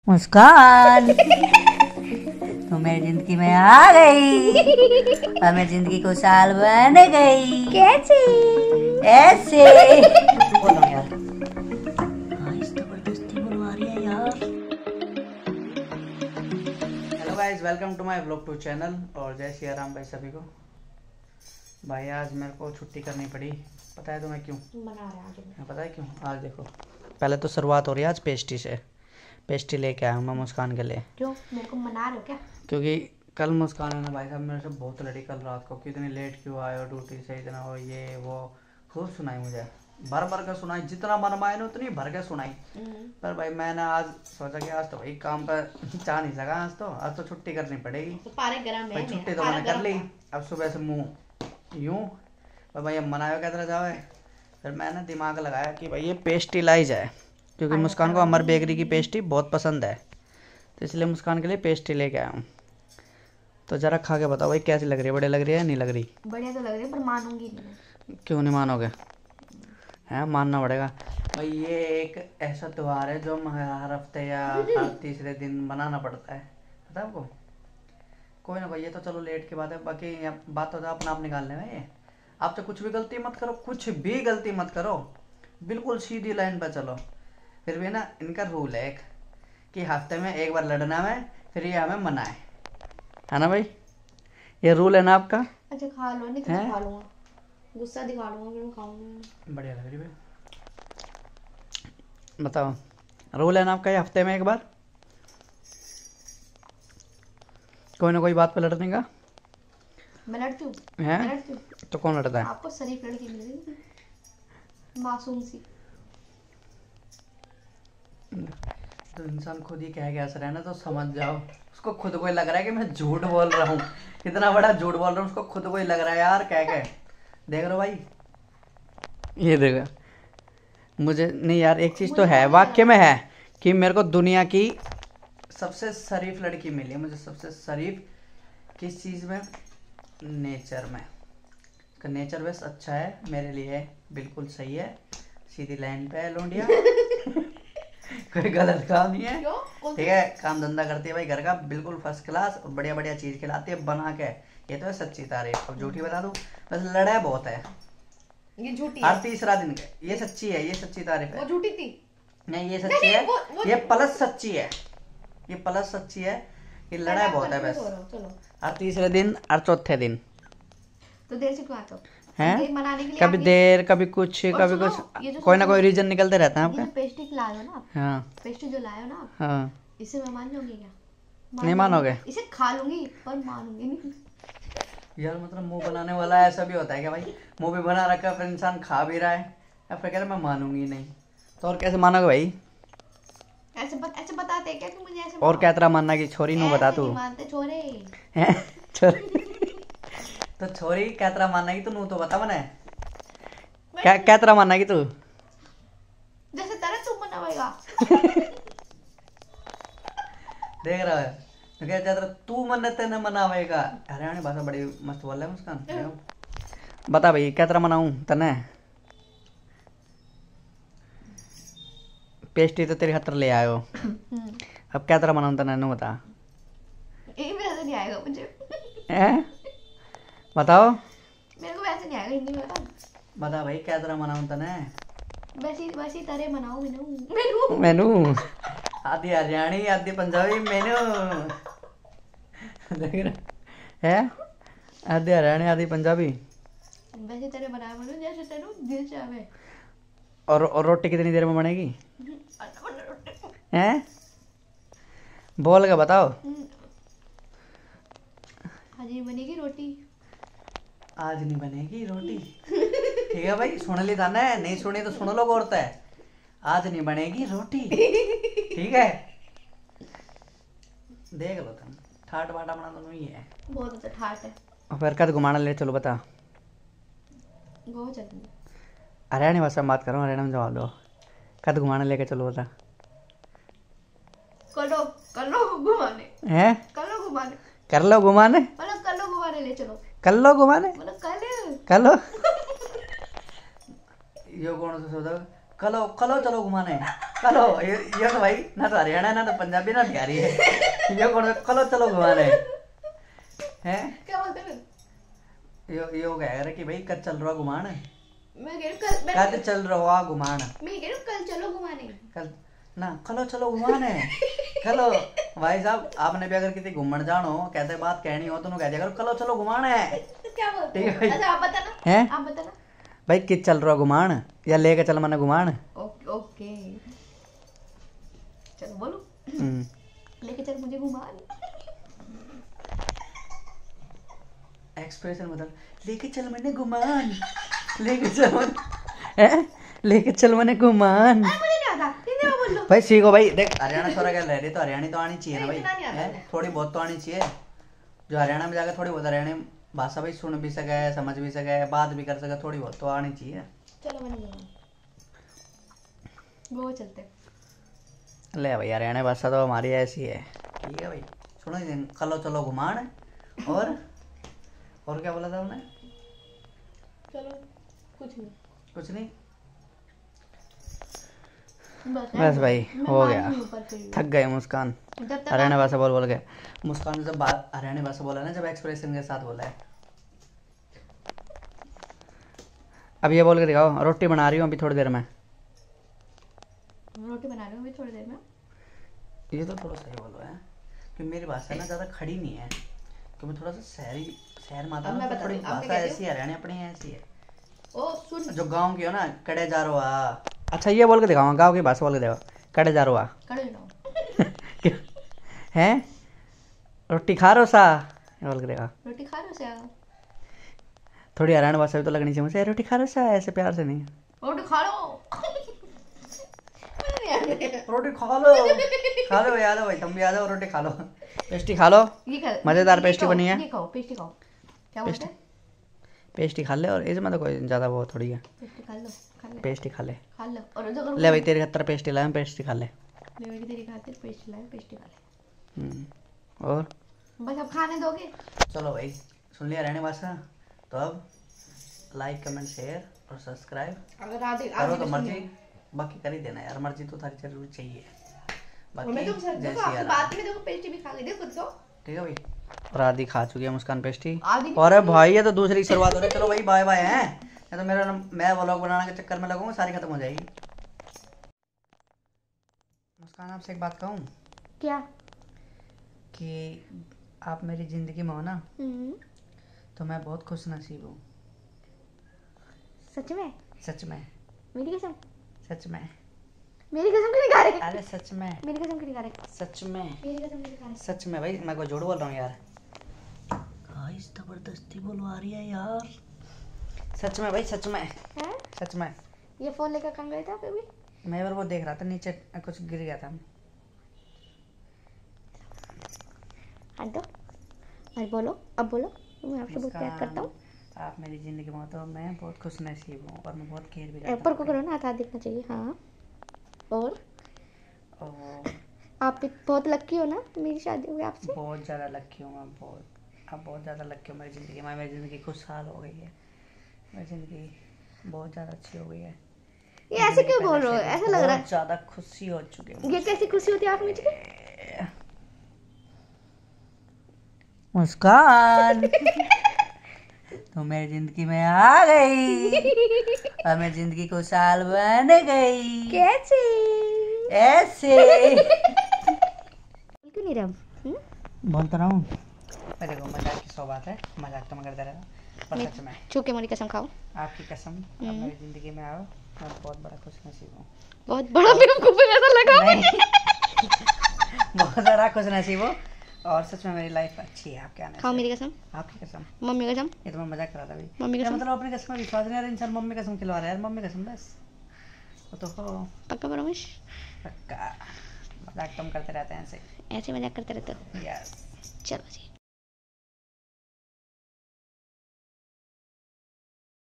मुस्कान तो मेरी जिंदगी में आ गई और मेरी जिंदगी को साल बन गई। कैसे? ऐसे बोलो यार। आज जबरदस्ती बुलवा रही है यार। Hello guys, welcome to my vlog 2 channel और जय श्री राम भाई सभी को। भाई आज मेरे को छुट्टी करनी पड़ी, पता है तुम्हें क्यों? मना रहे हैं। पता है क्यों? आज देखो, पहले तो शुरुआत हो रही है आज पेस्ट्री से। पेस्ट्री लेके आया हूँ मैं मुस्कान के लिए। क्यों मेरे को मना रहे हो क्या? क्योंकि कल मुस्कान है ना भाई साहब, मेरे से बहुत लड़ी कल रात को कि इतनी लेट क्यों आए हो ड्यूटी से, इतना हो ये वो खूब सुनाई मुझे, भर भर के सुनाई, जितना मन माए ना उतनी भर के सुनाई। पर भाई मैंने आज सोचा कि आज तो भाई काम पर चाह नहीं लगा, आज तो छुट्टी करनी पड़ेगी। तो पारे गरम है। छुट्टी तो मैंने कर ली, अब सुबह से मुँह यूँ और भाई अब मनाया क्या तरह जाओ। फिर मैंने दिमाग लगाया कि भाई ये पेस्ट्री लाई जाए, क्योंकि मुस्कान को अमर बेकरी की पेस्ट्री बहुत पसंद है, तो इसलिए मुस्कान के लिए पेस्ट्री लेके आया हूँ। तो ज़रा खा के बताओ भाई कैसी लग रही है, बढ़िया लग रही है या नहीं लग रही? बढ़िया तो लग रही है पर मानूंगी नहीं। क्यों नहीं मानोगे? हैं, मानना पड़ेगा भाई। ये एक ऐसा त्यौहार है जो हर हफ्ते या हर तीसरे दिन मनाना पड़ता है, पता है आपको? कोई ना भाई, ये तो चलो लेट की बात है, बाकी बात तो अपना आप निकालने में। ये आप तो कुछ भी गलती मत करो, कुछ भी गलती मत करो, बिल्कुल सीधी लाइन पर चलो। फिर भी ना इनका रूल है एक कि हफ्ते में एक बार लड़ना है, फिर ये हमें मनाए, है ना भाई? ये रूल है ना आपका? अच्छा खा लो, नहीं तो खा लूंगा, गुस्सा दिखा लूंगा फिर खाऊंगा। बढ़िया लग रही भाई। बताओ, रूल है ना आपका ये हफ्ते में एक बार कोई ना कोई बात पे लड़ने का? मैं लड़ती हूँ। है तो कौन लड़ता है? आपको शरीफ लड़की मिल गई, मासूम सी। तो इंसान खुद ही कह गया सर है ना, तो समझ जाओ। उसको खुद को ही लग रहा है कि मैं झूठ बोल रहा हूँ, इतना बड़ा झूठ बोल रहा हूँ, उसको खुद को ही लग रहा है यार कह के। देख रहे हो भाई, ये देखो। मुझे नहीं यार, एक चीज़ तो है, वाक्य में है कि मेरे को दुनिया की सबसे शरीफ लड़की मिली है। मुझे सबसे शरीफ किस चीज़ में? नेचर में। उसका नेचर बस अच्छा है मेरे लिए, बिल्कुल सही है, सीधी लाइन पे है लोंडिया। कोई गलत काम नहीं है, ठीक है? काम धंधा करती है भाई घर का, बिल्कुल फर्स्ट क्लास, और बढ़िया बढ़िया चीज़ खिलाती है बना के। ये तो है सच्ची तारीफ। अब झूठी बता दूं, बस लड़ा बहुत है, ये झूठी हर तीसरा दिन के। ये सच्ची है, ये सच्ची तारीफ है। वो झूठी थी। नहीं ये सच्ची है, ये प्लस सच्ची है, ये प्लस सच्ची है। ये लड़ा बहुत है बस, हर तीसरे दिन हर चौथे दिन। तो देर से क्यों आते हो? हैं? मनाने के लिए कभी देर, कभी कुछ, कभी कुछ, कोई ना कोई रीजन निकलते रहता है आपका। पेस्ट्री लाए हो ना आप? हाँ, पेस्ट्री जो लाए हो ना आप, हाँ। इसे मैं मान लूंगी क्या? नहीं मानोगे? इसे खा लूंगी पर मानूंगी नहीं यार मतलब मुंह बनाने वाला ऐसा भी होता है क्या भाई? मुंह भी बना रखा फिर इंसान खा भी रहा है, या फिर कह रहा मैं मानूंगी नहीं, तो और कैसे मानोगे भाई? ऐसे बताते हैं क्या कि मुझे ऐसे? और क्या तरह मानना की छोरी नु बता तू? मानते छोरे हैं? छोरी तो छोरी क्या तरह मानना की तू नु तो बता मने, क्या तरह मानना की तू? जैसे तेरा चुप मना होएगा। देख रहा है तो क्या तरह तू मनते न मनावेगा। हरियाणी भाषा बड़ी मस्त बोल रहा है मुस्कान। बता भाई क्या तरह मनाऊं तने? पेस्ट्री तो तेरे खातर ले आयो, अब क्या तरह मनाऊं तने नु बता। ये वैसे नहीं आएगा मुझे। हैं? बताओ। मेरे को वैसे नहीं आएगा, हिंदी में बता भाई क्या तरह मनाऊं तने? वैसी तरह मनाओ। मेनू आधी हरियाणी आधी पंजाबी मेनू। देख रहा है, आधी हरियाणी आधी पंजाबी। वैसे तरह बनाया मनो जैसे तेरे दिल चाहे। और रोटी कितनी देर में बनेगी? हैं? बोल के बताओ। आज नहीं बनेगी रोटी। आज नहीं बनेगी रोटी, ठीक है भाई? सुन ली था ना, नहीं सुनी तो सुन लो गौर है। आज नहीं बनेगी रोटी, ठीक है? देख लो तुम, ठाट बाटा बना तो नहीं है, बहुत अच्छा ठाट है। और फिर कद घुमाना ले चलो बता। गोवा चलेंगे। हरियाणी भाषा में बात करो, हरियाणा में जवाब दो। कद घुमाने लेके चलो बता। कलो घुमाने हैं? कलो घुमाने कर लो घुमाने, मतलब कलो घुमाने ले चलो। कर लो घुमाने मतलब कर लो। ये कौन सा शब्द है? कलो चलो घुमाने। कलो ये तो भाई ना तो हरियाणा ना तो पंजाबी ना बिहारी है। ये कौन कलो चलो घुमाने हैं? क्या बोलते हैं? यो कह रहे कि भाई कल चल रहा घुमान। मैं कह रही हूँ कल चल रहा घुमान। मैं कह रही हूँ कल चलो घुमाने। कल ना कलो चलो घुमाने। कलो भाई साहब आपने भी अगर किसी घूमने जानो कैसे बात कहनी हो तो कह दिया करो कलो चलो घुमाने। क्या बोलते ठीक है भाई। अच्छा आप बताना। हैं? आप बताना। भाई किस चल रहा घुमान या लेके चल मैंने घुमान। ओके ओके चलो बोलो। हम्म। लेके चल मुझे घुमान। एक्सप्रेशन बदल। लेके चल मैंने घुमान। लेके चल मैंने घुमान। मुझे नहीं आता हिंदी में बोलो। भाई सीखो भाई देख हरियाणा छोरा क्या लहरी तो हरियाणी तो आनी चाहिए ना भाई। इतना नहीं आता हैं? थोड़ी बहुत तो आनी चाहिए। जो हरियाणा में जाकर थोड़ी बहुत हरियाणी भाषा भाई सुन भी सके समझ भी सके बात भी कर सके थोड़ी बहुत तो आनी चाहिए। चलो मैंने घुमान गोवा चलते। ले भाई हरियाणा भाषा तो हमारी ऐसी है। ठीक है भाई सुनो कलो चलो घुमान। और क्या बोला था उन्होंने? चलो कुछ नहीं कुछ नहीं बस बस भाई हो गया। थक थक गए मुस्कान जब तक हरियाणा भाषा बोल के। मुस्कान ने जब बात हरियाणा भाषा बोला ना जब एक्सप्रेशन के साथ बोला है। अब ये बोल के दिखाओ रोटी बना रही हूँ अभी थोड़ी देर में। रोटी बना रही हूँ अभी थोड़ी देर में। ये तो थोड़ा सही बोलो है कि मेरी भाषा ना ज़्यादा खड़ी नहीं है तो मैं थोड़ा सा शहर माता अब मैं तो बता थोड़ी दूँ, अब मैं भाषा कहती ऐसी है हरियाणा अपनी ऐसी है। ओ सुन जो गांव की हो ना कड़े जा रो आ। अच्छा ये बोल के दिखाओ गांव की भाषा बोल के दिखाओ कड़े जा रो आ। खड़े जाओ। हैं रोटी खा रो सा ये बोल के दिखाओ। रोटी खा रहे हो क्या? थोड़ी हरियाणा भाषा भी तो लगनी चाहिए मुझे रोटी खा रो सा ऐसे प्यार से नहीं। रोटी खा लो। रोटी खा लो याद हो भाई तुम भी याद हो रोटी खा लो पेस्टी खा लो। ये खा मजेदार पेस्टी बनी है। ये खाओ पेस्टी खाओ। क्या बोलते हैं? पेस्टी खा ले और इसमें तो कोई ज़्यादा वो थोड़ी है। पेस्टी खा ले पेस्टी खा ले। खा लो और अगर ले भाई तेरे खतर पेस्टी लाए पेस्टी खा ले। ले भाई तेरी खातिर पेस्टी लाए पेस्टी खा ले। और बस अब खाने दोगे? चलो भाई सुन लिया हरियाणा भाषा तो अब लाइक कमेंट शेयर और सब्सक्राइब अगर आधे करो तो मर्जी बाकी कर ही देना यार मर्जी तो थारी जरूर चाहिए बाकी जैसी यार बात में देखो पेस्टी भी खा ले देखो तो ठीक है भाई। और आधी खा चुकी है मुस्कान पेस्टी। आधी और भाई ये तो दूसरी शुरुआत हो रही है। चलो भाई बाय बाय हैं या तो मेरा मैं व्लॉग बनाने के चक्कर में लगूंगा सारी खत्म हो जाएगी। मुस्कान आपसे एक बात कहूँ क्या? कि आप मेरी जिंदगी में हो ना तो मैं बहुत खुश नसीब हूँ। सच में? सच में मेरी कसम? सच में मेरी कसम क्यों नहीं खा रहे? अरे सच में मेरी कसम क्यों नहीं खा रहे? सच में मेरी कसम क्यों नहीं खा रहे? सच में भाई मैं कोई झूठ बोल रहा हूँ यार। गाइस जबरदस्ती बोलवा रही है यार। सच में भाई सच में हैं? सच में। ये फोन लेकर कहाँ गए थे आप अभी? मैं वो देख रहा था नीचे कुछ गिर गया था। हाँ तो और बोलो अब बोलो मैं आपसे बहुत प्यार करता हूँ। आप मेरी जिंदगी में हो तो मैं बहुत खुश नसीब हूँ और मैं बहुत केयर भी करता ऊपर को करो ना हाथ हाथ दिखना चाहिए। हाँ और हूँ। आप भी बहुत लकी हो ना मेरी शादी हुई आपसे। बहुत ज़्यादा लकी हूँ मैं बहुत ज़्यादा लकी हूँ मेरी ज़िंदगी में। मेरी ज़िंदगी खुशहाल हो गई है। मेरी ज़िंदगी बहुत ज़्यादा अच्छी हो गई है। ये ऐसे क्यों बोल रहे हो? ऐसा लग रहा है बहुत ज़्यादा खुशी हो चुकी है। ये कैसी खुशी होती है आप मुझे? मुस्कान तो मेरी जिंदगी में आ गई और मेरी जिंदगी खुशहाल बन गई। कैसे? ऐसे क्यों नहीं रहा? बोलता रहा हूँ मैं। देखो मजाक की सौ बात है मजाक तो मैं करता रहा पर सच में छू के मेरी कसम खाओ। आपकी कसम आप मेरी जिंदगी में आओ मैं बहुत बड़ा खुश नसीब हूँ। बहुत बड़ा बेवकूफ ऐसा लगा। नहीं बहुत बड़ा खुश नसीब हो और सच में मेरी लाइफ अच्छी है आपके आने खाओ से। मेरी कसम। आपकी कसम। मम्मी कसम। ये तो मैं मजाक कर रहा था भाई। मम्मी कसम। मतलब अपनी कसम में विश्वास नहीं आ रहा इंसान मम्मी कसम खिलवा रहा है यार। मम्मी कसम बस वो तो हो पक्का प्रॉमिस? पक्का। मजाक तुम करते रहते हैं ऐसे। ऐसे मजाक करते रहते हो? यस चलो जी।